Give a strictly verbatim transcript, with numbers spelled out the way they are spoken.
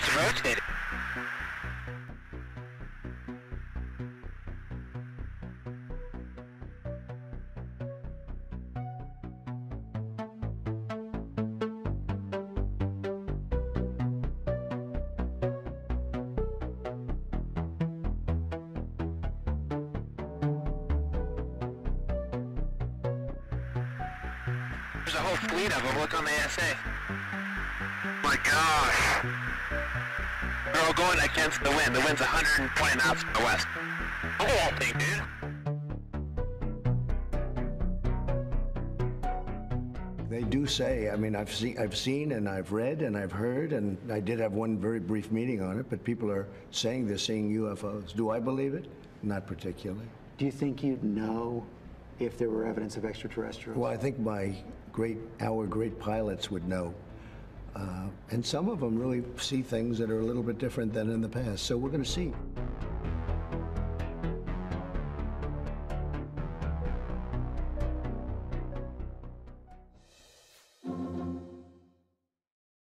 It's rotating. There's a whole fleet of them. Look on the A S A. My gosh. They're all going against the wind. The wind's one hundred twenty knots from the west. Look at that thing, dude. They do say, I mean, I've seen, I've seen and I've read and I've heard, and I did have one very brief meeting on it, but people are saying they're seeing U F Os. Do I believe it? Not particularly. Do you think you'd know if there were evidence of extraterrestrials? Well, I think my great, our great pilots would know. Uh, and some of them really see things that are a little bit different than in the past. So we're going to see.